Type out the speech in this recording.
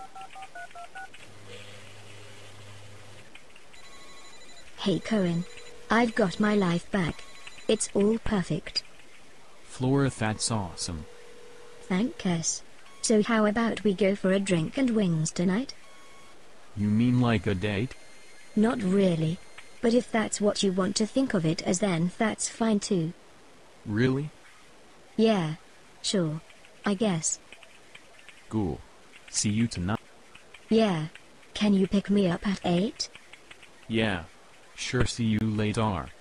Hey Cohen. I've got my life back. It's all perfect. Flora, that's awesome. Thanks. So how about we go for a drink and wings tonight? You mean like a date? Not really. But if that's what you want to think of it as, then that's fine too. Really? Yeah. Sure. I guess. Cool. See you tonight. Yeah. Can you pick me up at 8? Yeah. Sure, see you later.